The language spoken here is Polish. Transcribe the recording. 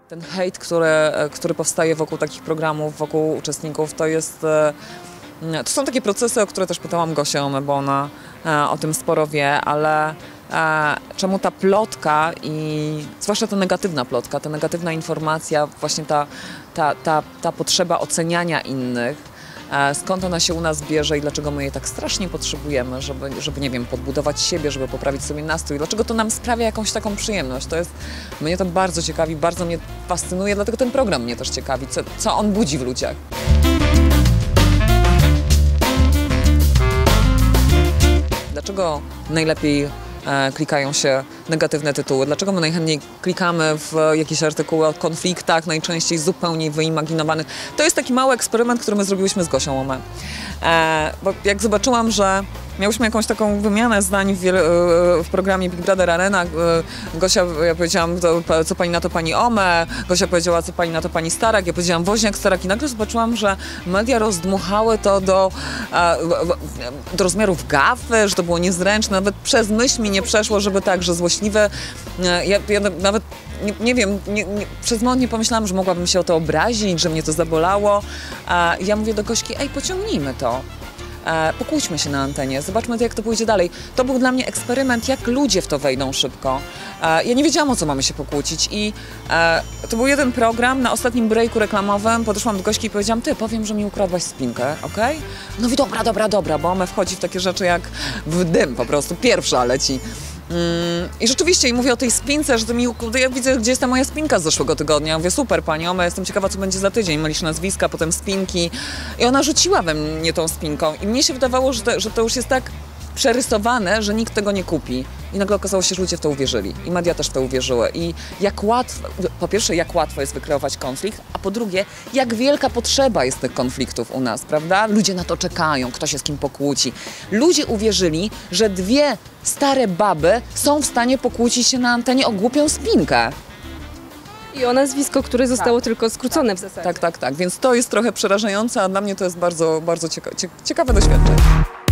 Ten hejt, który powstaje wokół takich programów, wokół uczestników, to są takie procesy, o które też pytałam Gosię, bo ona o tym sporo wie, ale czemu ta plotka i zwłaszcza ta negatywna plotka, ta negatywna informacja, właśnie ta potrzeba oceniania innych, skąd ona się u nas bierze i dlaczego my jej tak strasznie potrzebujemy, żeby nie wiem, podbudować siebie, żeby poprawić sobie nastrój, dlaczego to nam sprawia jakąś taką przyjemność. Mnie to bardzo ciekawi, bardzo mnie fascynuje, dlatego ten program mnie też ciekawi, co on budzi w ludziach. Dlaczego najlepiej klikają się negatywne tytuły? Dlaczego my najchętniej klikamy w jakieś artykuły o konfliktach, najczęściej zupełnie wyimaginowanych? To jest taki mały eksperyment, który my zrobiłyśmy z Gosią Omę. Bo jak zobaczyłam, że miałyśmy jakąś taką wymianę zdań w programie Big Brother Arena. Ja powiedziałam, co pani na to pani Ome, Gosia powiedziała, co pani na to pani Starak, ja powiedziałam Woźniak, Starak i nagle zobaczyłam, że media rozdmuchały to do rozmiarów gafy, że to było niezręczne, nawet przez myśl mi nie przeszło, żeby tak, że złośliwe. Ja nawet nie wiem, przez moment nie pomyślałam, że mogłabym się o to obrazić, że mnie to zabolało. Ja mówię do Gośki, ej, pociągnijmy to. Pokłóćmy się na antenie, zobaczmy, jak to pójdzie dalej. To był dla mnie eksperyment, jak ludzie w to wejdą szybko. Ja nie wiedziałam, o co mamy się pokłócić i to był jeden program, na ostatnim breaku reklamowym podeszłam do Gośki i powiedziałam, ty, powiem, że mi ukradłaś spinkę, okej? No i dobra, bo ona wchodzi w takie rzeczy jak w dym po prostu, pierwsza leci. I rzeczywiście, i mówię o tej spince, że ja widzę, gdzie jest ta moja spinka z zeszłego tygodnia. Ja mówię, super pani Ome, jestem ciekawa, co będzie za tydzień. Mylisz nazwiska, potem spinki. I ona rzuciła we mnie tą spinką. I mnie się wydawało, że to już jest tak przerysowane, że nikt tego nie kupi. I nagle okazało się, że ludzie w to uwierzyli. I media też w to uwierzyły. I po pierwsze, jak łatwo jest wykreować konflikt, a po drugie, jak wielka potrzeba jest tych konfliktów u nas, prawda? Ludzie na to czekają, kto się z kim pokłóci. Ludzie uwierzyli, że dwie stare baby są w stanie pokłócić się na antenie o głupią spinkę. I o nazwisko, które zostało tylko skrócone w zasadzie. Tak. Więc to jest trochę przerażające, a dla mnie to jest bardzo, bardzo ciekawe doświadczenie.